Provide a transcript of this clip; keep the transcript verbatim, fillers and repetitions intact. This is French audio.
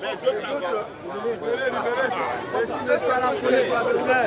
Les autres, libérez, libérez. Laissez la police, s'il vous plaît.